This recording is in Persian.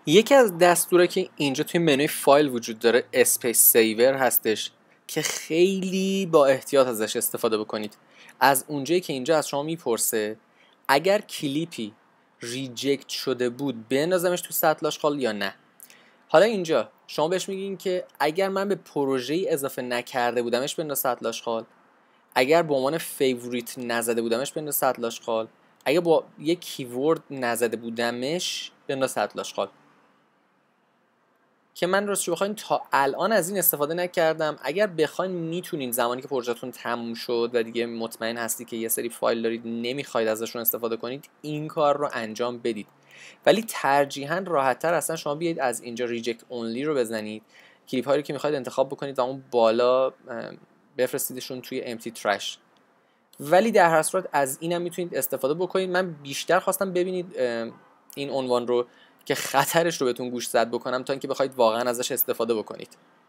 یکی از دستورا که اینجا توی منوی فایل وجود داره اسپیس سیور هستش که خیلی با احتیاط ازش استفاده بکنید. از اونجایی که اینجا از شما میپرسه اگر کلیپی ریجکت شده بود بندازمش تو سطل آشغال یا نه. حالا اینجا شما بهش میگین که اگر من به پروژه‌ای اضافه نکرده بودمش بنداز سطل آشغال، اگر به عنوان فیوریت نزده بودمش بنداز سطل آشغال، اگر با یک کیورد نزده بودمش بنداز سطل آشغال. که من راستش بخواین تا الان از این استفاده نکردم. اگر بخواین میتونین زمانی که پروژهتون تموم شد و دیگه مطمئن هستی که یه سری فایل دارید نمیخواید ازشون استفاده کنید این کار رو انجام بدید، ولی ترجیحاً راحت‌تر اصلا شما بیاید از اینجا ریجکت اونلی رو بزنید، کلیپ هایی رو که میخواید انتخاب بکنید و اون بالا بفرستیدشون توی امپتی ترش. ولی در هر صورت از اینم میتونید استفاده بکنید. من بیشتر خواستم ببینید این عنوان رو که خطرش رو بهتون گوش زد بکنم تا اینکه بخواید واقعا ازش استفاده بکنید.